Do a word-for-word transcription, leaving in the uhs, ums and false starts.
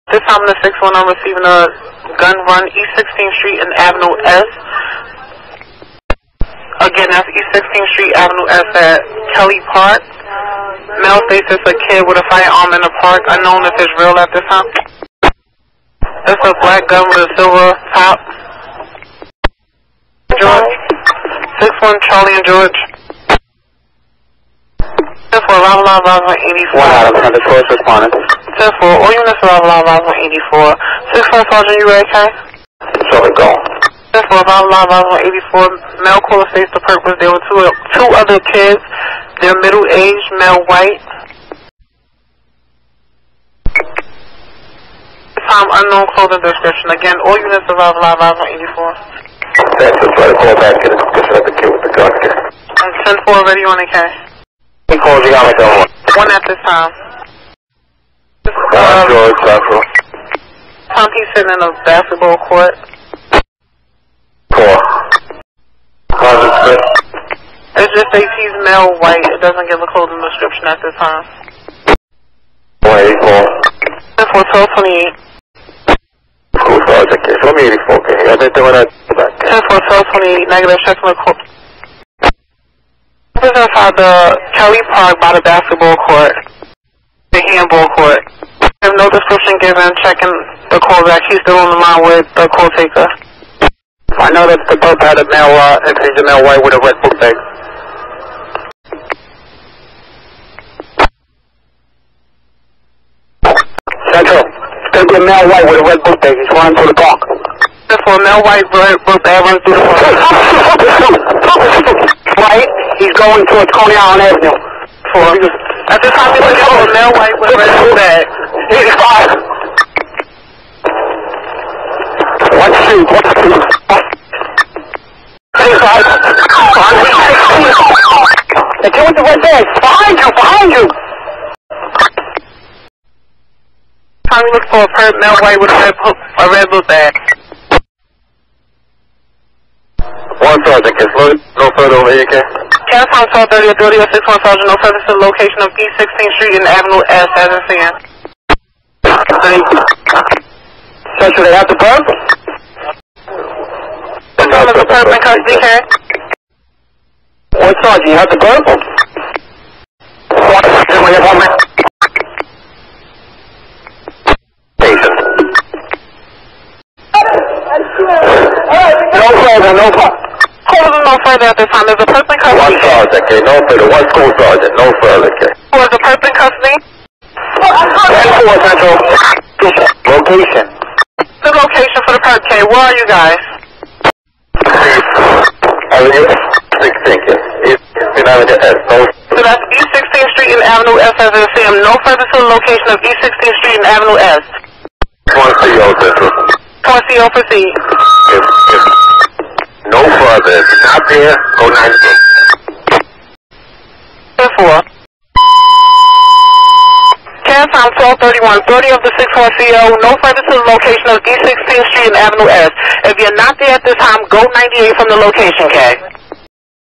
This time the six one, I'm receiving a gun run, East sixteenth Street and Avenue S. Again, that's East sixteenth Street, Avenue S at Kelly Park. Male states it's a kid with a firearm in the park, unknown if it's real at this time. It's a black gun with a silver top. George. six one, Charlie and George. ten four, arrival line, arrival eighty-four. One out of one hundred, close respondent. ten four, all units arrival line, arrival eighty-four. six one, Sergeant, you ready, okay? So we go. ten four, arrival line, arrival eighty-four. Male caller states the purpose. There were two, two other kids. They're middle-aged, male white. Time unknown clothing description. Again, all units arrival line, arrival eighty-four. That's just try to call back to the, to the kid with the gun. And ten four, ready on A K. He calls you out like that one. One at this time. Uh, George, Central. Tom, he's sitting in a basketball court. Four. How's it fit? It just says he's male white. It doesn't give a clothing description at this time. one eighty-four. ten four, twelve twenty-eight. School sergeant, okay. Show me eighty-four, okay. I didn't do that. ten four, twelve twenty-eight, negative, check my court. This is inside the Kelly Park by the basketball court, the handball court. I have no description given, checking the call back. He's still on the line with the call taker. I know that the boat had a male, uh, if he's a male white with a red book bag. Central, it's gonna be a male white with a red book bag. He's running through the park. For a male white red book bag runs through the park. Right? He's going towards Coney Island Avenue. For at this time, he's looking for a male white with a red book bag. eighty-five. One street, one street. eighty-five. The kid with the red bag. Behind you, behind you. Time to look for a per male white with a red book, a red book bag. One sergeant, can slow no further over here, okay? Can time twelve thirty, ability of six one Sergeant, no further to the location of East sixteenth Street and Avenue S as it's in. Central, they have the perp? This one is a perp in custody, okay? One sergeant, you have the perp? We have one man. Station. No further, no further. Hold on, no further at this time. There's a person in custody. One sergeant, okay, no further. One school sergeant, no further, okay. Who is a person in custody? ten four Central. Location. The location for the perp, okay? Where are you guys? Avenue sixteen, okay. East Avenue S, no. So that's East sixteenth Street and Avenue S as it's in. No further to the location of East sixteenth Street and Avenue S. One C O Central. Point C O, proceed. If, if no further, if it's not there, go ninety-eight. ten four. Can time twelve thirty-one, thirty of the six one C O, no further to the location of East sixteenth Street and Avenue S. If you're not there at this time, go ninety-eight from the location, okay?